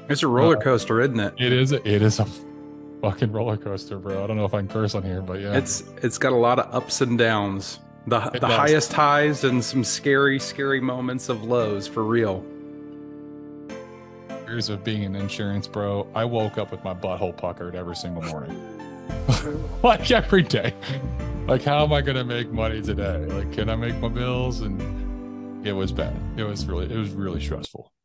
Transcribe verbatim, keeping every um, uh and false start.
It's a roller coaster, uh, isn't it? It is. A, it is a fucking roller coaster, bro. I don't know if I can curse on here, but yeah, it's it's got a lot of ups and downs. The it the does. highest highs and some scary, scary moments of lows for real. Years of being in insurance, bro. I woke up with my butthole puckered every single morning, like every day. Like, how am I gonna make money today? Like, can I make my bills? And it was bad. It was really, it was really stressful.